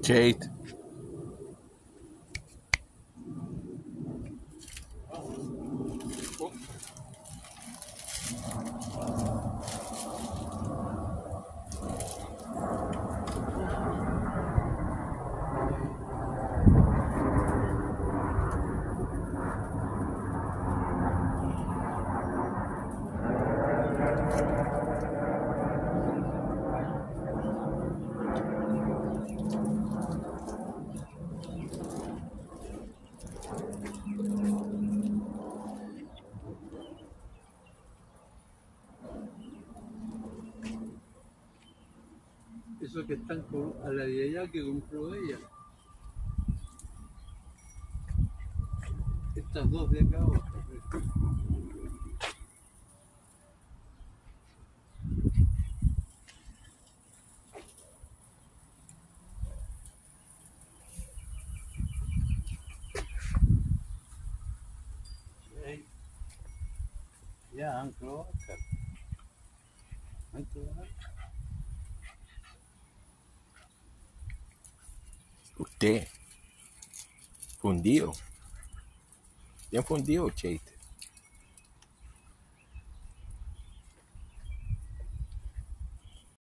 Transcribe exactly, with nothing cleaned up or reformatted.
Chate. Esos que están con, a la de allá que compró ella. Estas dos de acá abajo. Ya, Uncle Oscar. Uncle Oscar. Usted. Fundido. Bien fundido, Chate.